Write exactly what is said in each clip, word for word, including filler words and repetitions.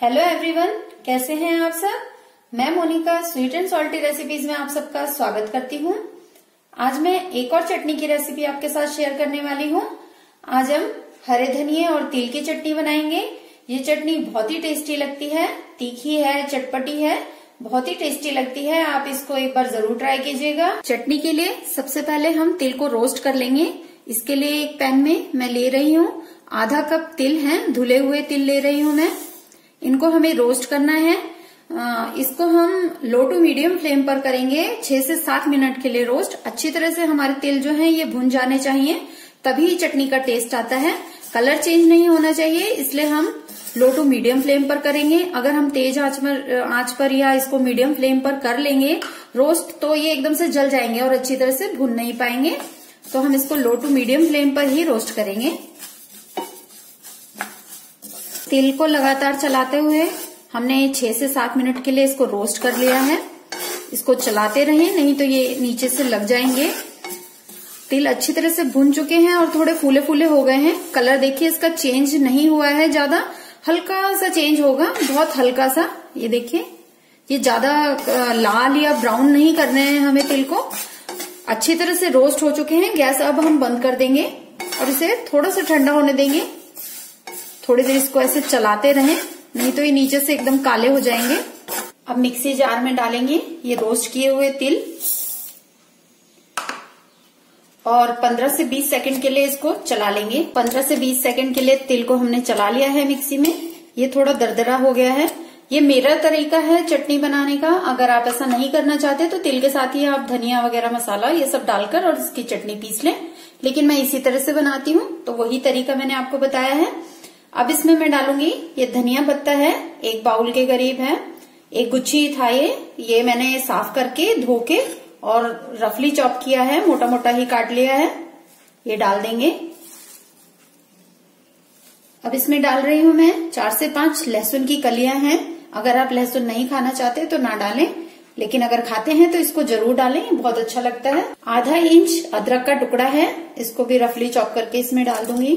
Hello everyone, कैसे हैं आप सब। मैं Monika sweet and salty recipes में आप सबका स्वागत करती हूँ। आज मैं एक और चटनी की रेसिपी आपके साथ शेयर करने वाली हूँ। आज हम हरे धनिये और तिल की चटनी बनाएंगे। ये चटनी बहुत ही टेस्टी लगती है, तीखी है, चटपटी है, बहुत ही टेस्टी लगती है। आप इसको एक बार जरूर ट्राई कीजिएगा। चटनी के लिए सबसे पहले हम तिल को रोस्ट कर लेंगे। इसके लिए एक पैन में मैं ले रही हूँ आधा कप तिल हैं, धुले हुए तिल ले रही हूँ मैं। इनको हमें रोस्ट करना है। आ, इसको हम लो टू मीडियम फ्लेम पर करेंगे छह से सात मिनट के लिए रोस्ट। अच्छी तरह से हमारे तिल जो हैं ये भुन जाने चाहिए, तभी चटनी का टेस्ट आता है। कलर चेंज नहीं होना चाहिए, इसलिए हम लो टू मीडियम फ्लेम पर करेंगे। अगर हम तेज आंच पर आंच पर या इसको मीडियम फ्लेम पर कर लेंगे रोस्ट, तो ये एकदम से जल जाएंगे और अच्छी तरह से भुन नहीं पाएंगे। तो हम इसको लो टू मीडियम फ्लेम पर ही रोस्ट करेंगे। तिल को लगातार चलाते हुए हमने छह से सात मिनट के लिए इसको रोस्ट कर लिया है। इसको चलाते रहें, नहीं तो ये नीचे से लग जाएंगे। तिल अच्छी तरह से भुन चुके हैं और थोड़े फूले फूले हो गए हैं। कलर देखिए इसका चेंज नहीं हुआ है, ज्यादा हल्का सा चेंज होगा, बहुत हल्का सा। ये देखिए, ये ज्यादा लाल या ब्राउन नहीं करने हैं हमें तिल को। अच्छी तरह से रोस्ट हो चुके हैं। गैस अब हम बंद कर देंगे और इसे थोड़ा सा ठंडा होने देंगे। थोड़ी देर इसको ऐसे चलाते रहें, नहीं तो ये नीचे से एकदम काले हो जाएंगे। अब मिक्सी जार में डालेंगे ये रोस्ट किए हुए तिल और पंद्रह से बीस सेकंड के लिए इसको चला लेंगे। पंद्रह से बीस सेकंड के लिए तिल को हमने चला लिया है मिक्सी में। ये थोड़ा दरदरा हो गया है। ये मेरा तरीका है चटनी बनाने का। अगर आप ऐसा नहीं करना चाहते तो तिल के साथ ही आप धनिया वगैरह मसाला ये सब डालकर और इसकी चटनी पीस लें, लेकिन मैं इसी तरह से बनाती हूँ, तो वही तरीका मैंने आपको बताया है। अब इसमें मैं डालूंगी ये धनिया पत्ता है, एक बाउल के करीब है। एक गुच्छी था ये ये मैंने साफ करके धो के और रफली चॉप किया है, मोटा मोटा ही काट लिया है। ये डाल देंगे। अब इसमें डाल रही हूं मैं चार से पांच लहसुन की कलियां हैं। अगर आप लहसुन नहीं खाना चाहते तो ना डालें, लेकिन अगर खाते हैं तो इसको जरूर डालें, बहुत अच्छा लगता है। आधा इंच अदरक का टुकड़ा है, इसको भी रफली चॉप करके इसमें डाल दूंगी।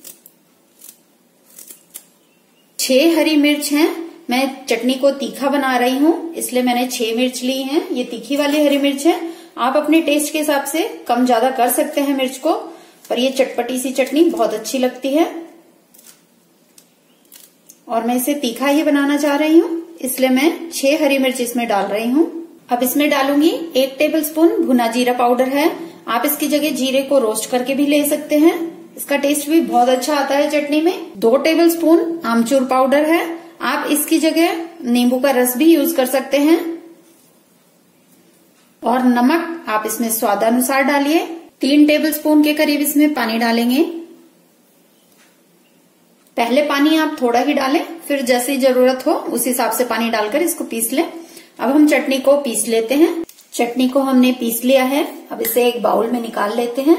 छह हरी मिर्च हैं। मैं चटनी को तीखा बना रही हूँ, इसलिए मैंने छह मिर्च ली हैं। ये तीखी वाली हरी मिर्च है। आप अपने टेस्ट के हिसाब से कम ज्यादा कर सकते हैं मिर्च को, पर ये चटपटी सी चटनी बहुत अच्छी लगती है और मैं इसे तीखा ही बनाना चाह रही हूँ, इसलिए मैं छह हरी मिर्च इसमें डाल रही हूँ। अब इसमें डालूंगी एक टेबलस्पून भुना जीरा पाउडर है। आप इसकी जगह जीरे को रोस्ट करके भी ले सकते हैं, इसका टेस्ट भी बहुत अच्छा आता है चटनी में। दो टेबलस्पून आमचूर पाउडर है। आप इसकी जगह नींबू का रस भी यूज कर सकते हैं। और नमक आप इसमें स्वादानुसार डालिए। तीन टेबलस्पून के करीब इसमें पानी डालेंगे। पहले पानी आप थोड़ा ही डालें, फिर जैसी जरूरत हो उस हिसाब से पानी डालकर इसको पीस लें। अब हम चटनी को पीस लेते हैं। चटनी को हमने पीस लिया है। अब इसे एक बाउल में निकाल लेते हैं।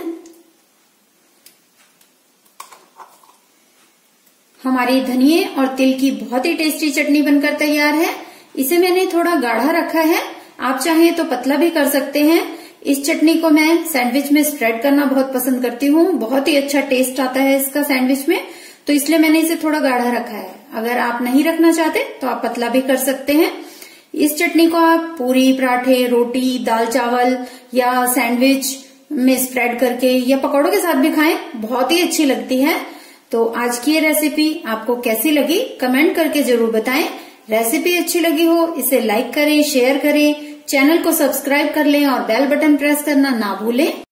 हमारी धनिये और तिल की बहुत ही टेस्टी चटनी बनकर तैयार है। इसे मैंने थोड़ा गाढ़ा रखा है, आप चाहें तो पतला भी कर सकते हैं। इस चटनी को मैं सैंडविच में स्प्रेड करना बहुत पसंद करती हूँ, बहुत ही अच्छा टेस्ट आता है इसका सैंडविच में, तो इसलिए मैंने इसे थोड़ा गाढ़ा रखा है। अगर आप नहीं रखना चाहते तो आप पतला भी कर सकते हैं। इस चटनी को आप पूरी, पराठे, रोटी, दाल चावल या सैंडविच में स्प्रेड करके या पकौड़ों के साथ भी खाएं, बहुत ही अच्छी लगती है। तो आज की ये रेसिपी आपको कैसी लगी कमेंट करके जरूर बताएं। रेसिपी अच्छी लगी हो इसे लाइक करें, शेयर करें, चैनल को सब्सक्राइब कर लें और बेल बटन प्रेस करना ना भूलें।